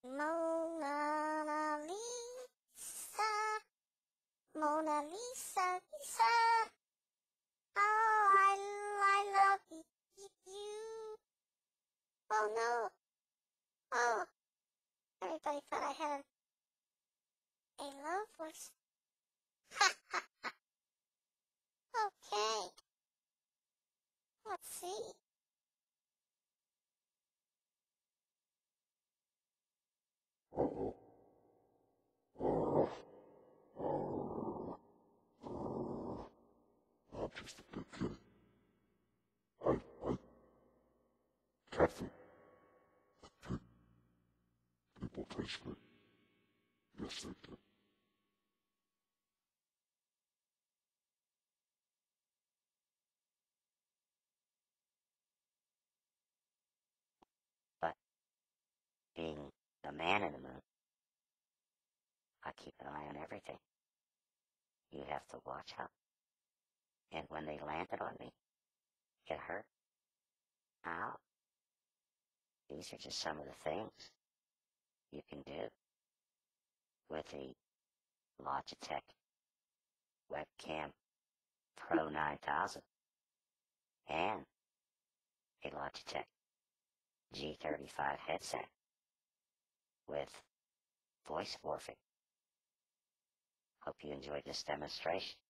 Mona Lisa, Mona Lisa, Lisa. Oh, I love you. Oh no. Oh, everybody thought I had a love voice. Okay. Let's see. I'm just a big kid. Cat food. Good. People taste good. Yes, they do. But being the man in the moon, I keep an eye on everything. You have to watch out. And when they landed on me, it hurt. Ow. These are just some of the things you can do with the Logitech Webcam Pro 9000 and a Logitech G35 headset with voice morphing. Hope you enjoyed this demonstration.